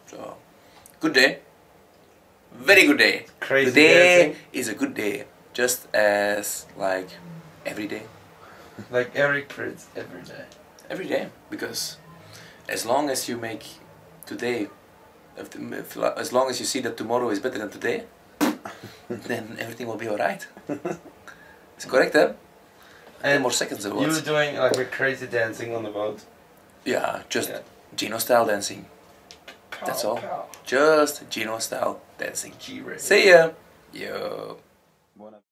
So, good day. Very good day. Crazy Today dancing. is a good day. Just as like every day. Like Eric Pritz every day. Every day. Because as long as you make today, as long as you see that tomorrow is better than today, then everything will be alright. It's correct, huh? 10 more seconds or You what? were doing like a crazy dancing on the boat. Yeah, just Yeah. Gino style dancing. That's all. Just Gino style dancing. G-ray. See ya! Yo.